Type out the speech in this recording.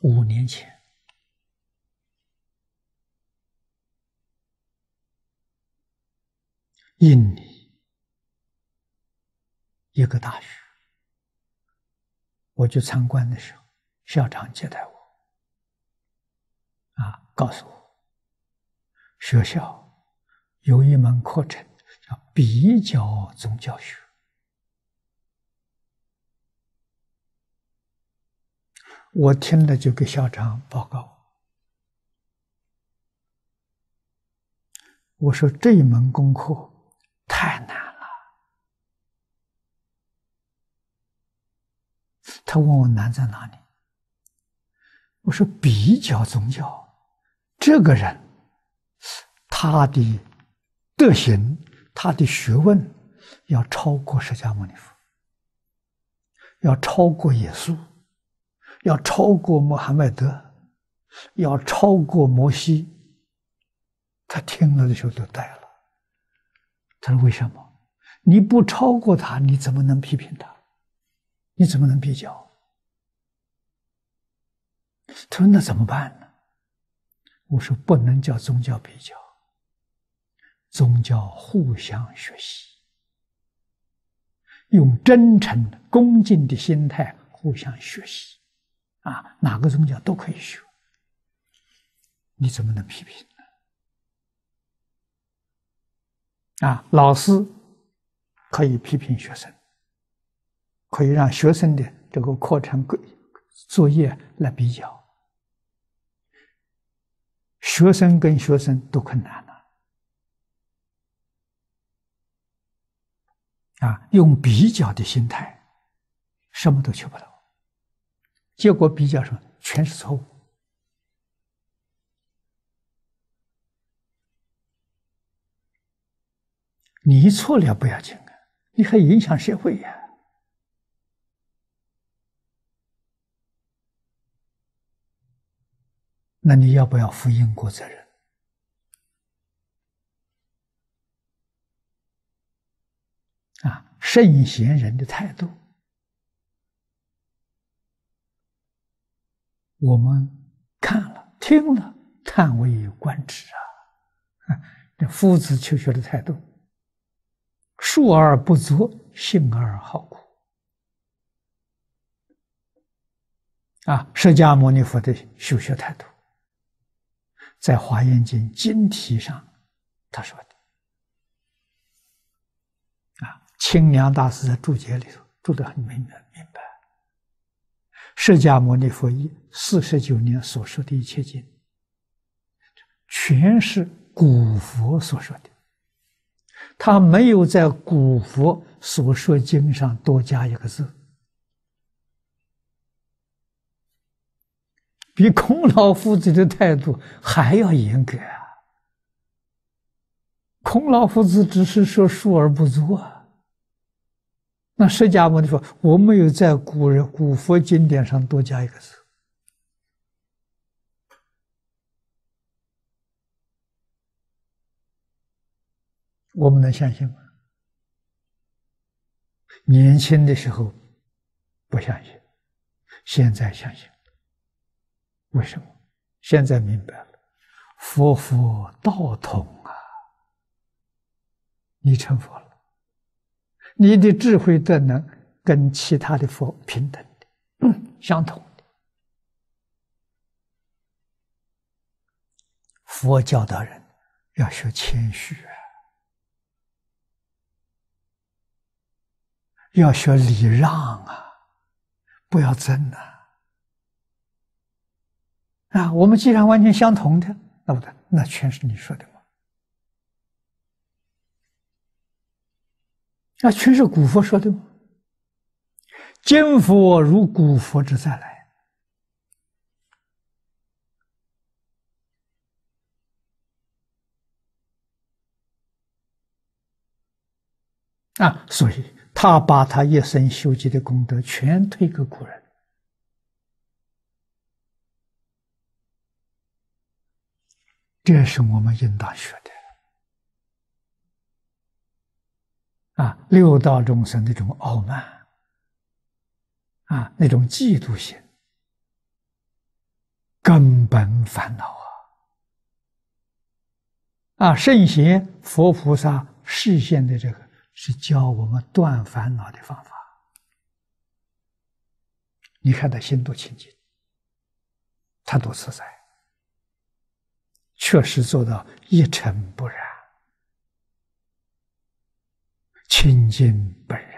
5年前，印尼一个大学，我去参观的时候，校长接待我，告诉我，学校有一门课程叫比较宗教学。我听了就给校长报告，我说这一门功课太难了。他问我难在哪里，我说比较宗教，这个人他的德行，他的学问要超过释迦牟尼佛，要超过耶稣，要超过穆罕默德，要超过摩西。他听了的时候都呆了。他说为什么？你不超过他，你怎么能批评他？你怎么能比较？他说那怎么办呢？我说不能叫宗教比较，宗教互相学习，用真诚恭敬的心态互相学习。哪个宗教都可以学，你怎么能批评呢？老师可以批评学生，可以让学生的这个课程作业来比较，学生跟学生都困难了。用比较的心态，什么都求不到。结果比较上全是错误。你错了不要紧你还影响社会呀。那你要不要负因果责任？圣贤人的态度，我们看了听了，叹为观止这夫子求学的态度，述而不作，信而好苦。释迦牟尼佛的修学态度，在《华严经》经题上他说的。清凉大师在注解里头注得很明白。释迦牟尼佛以49年所说的一切经，全是古佛所说的，他没有在古佛所说经上多加一个字，比孔老夫子的态度还要严格孔老夫子只是说述而不作那释迦牟尼佛，我没有在古佛经典上多加一个字。我们能相信吗？年轻的时候不相信，现在相信。为什么？现在明白了，佛佛道统你成佛了，你的智慧德能跟其他的佛平等的，相同的。佛教导人要学谦虚要学礼让不要争我们既然完全相同的，那不对，那全是你说的嘛？那全是古佛说的吗？今佛如古佛之再来。所以他把他一生修集的功德全推给古人。这是我们应当学的。六道众生那种傲慢，那种嫉妒心， 根本烦恼圣贤佛菩萨示现的这个是教我们断烦恼的方法。你看他心多清净，他多自在，确实做到一尘不染，清净本然。